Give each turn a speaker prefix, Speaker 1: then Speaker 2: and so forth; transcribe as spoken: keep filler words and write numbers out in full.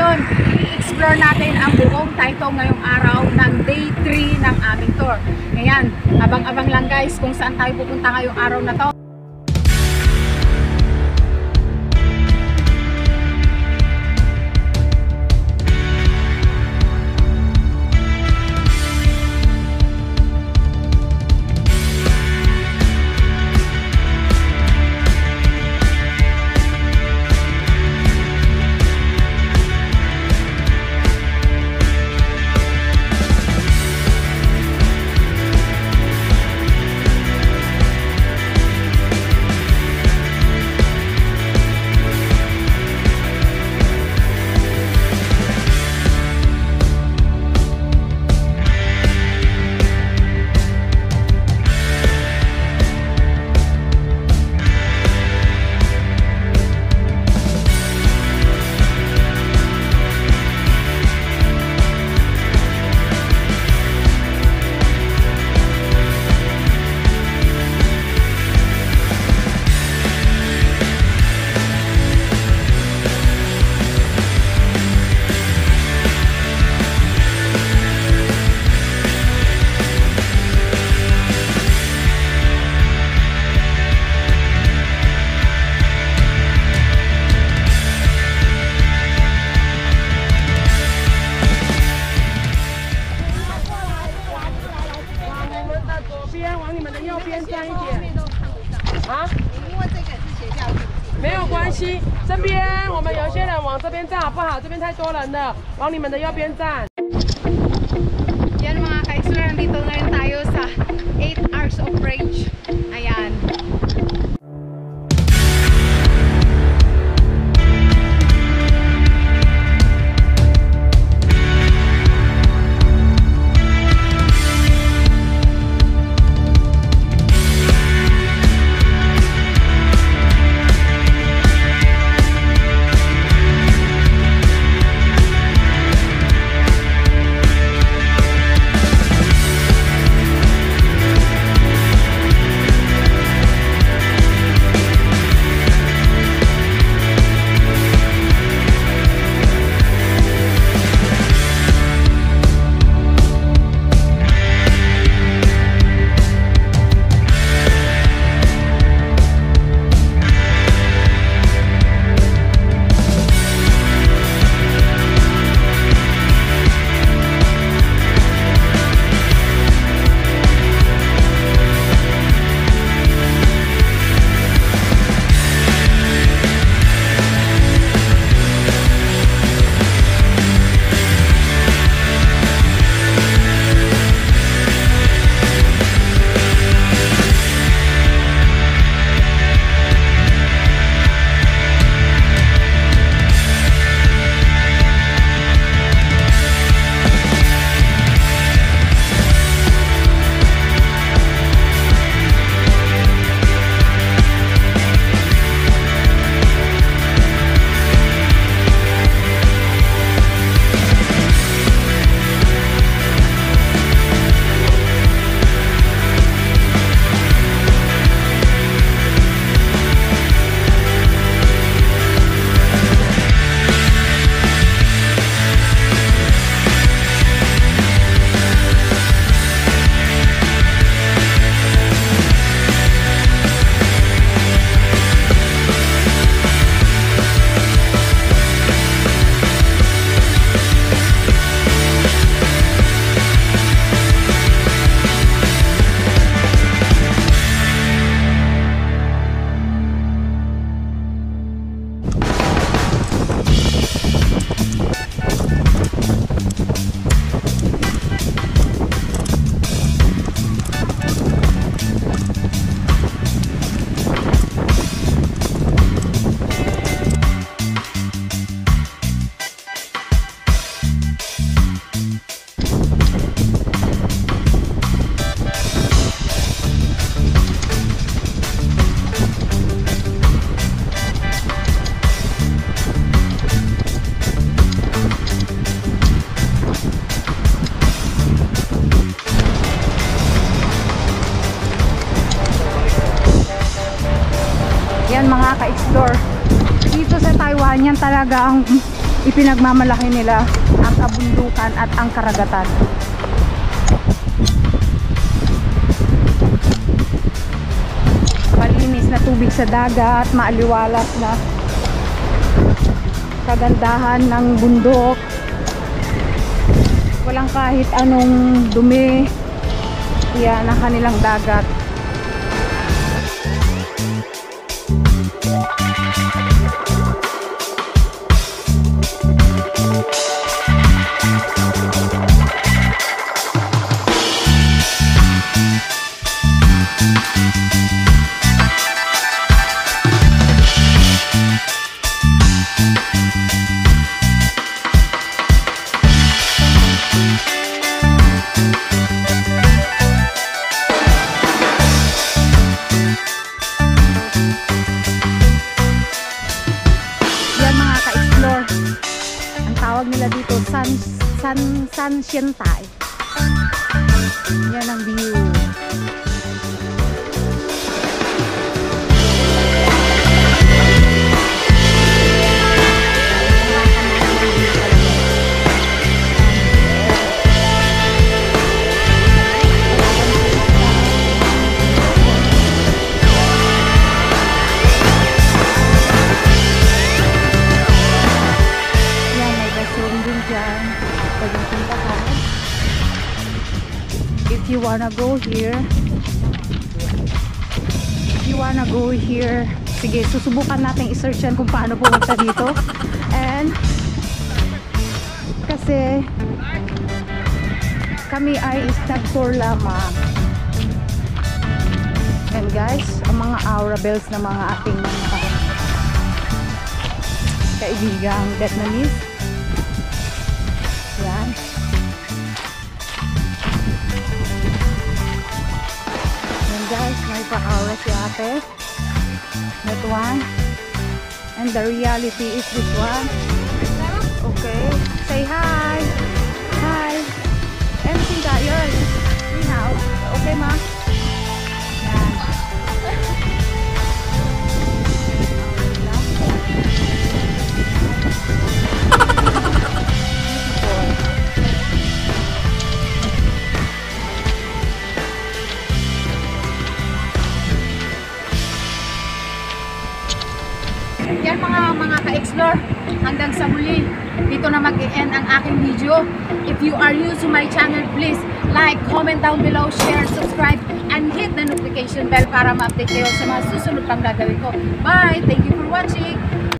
Speaker 1: ngayon, i-explore natin ang buong Taytong ngayong araw ng day three ng aming tour. Ngayon, abang-abang lang guys kung saan tayo pupunta ngayong araw na to.
Speaker 2: Wang你们的右边站。
Speaker 1: Yan mga ka-explore, nandito ngayon tayo sa eight Arcs of Rage. Ayan. Yan mga ka-explore. Dito sa Taiwan, yan talaga ang ipinagmamalaki nila ang kabundukan at ang karagatan. Malinis na tubig sa dagat, maaliwalas na kagandahan ng bundok, walang kahit anong dumi. Yan ang kanilang dagat. Tawag nila dito San San San Sientay. Yan ang view. If you wanna go here, if you wanna go here, sige, susubukan natin i-search yan kung paano pumunta dito. And kasi kami ay nag-tour lamang. And guys, ang mga aura bells na mga ating mga kaibigang Vietnamese. Yan. Guys, may pa-aura si ate. That one. And the reality is this one. Okay. Say hi. Hi. Everything got yours. Ni hao. Okay, ma? Yan. Yan mga mga ka-explore, hanggang sa muli dito na mag-e-end ang aking video. If you are new to my channel, please like, comment down below, share, subscribe, and hit the notification bell para ma-update kayo sa mga susunod pang gagawin ko. Bye! Thank you for watching!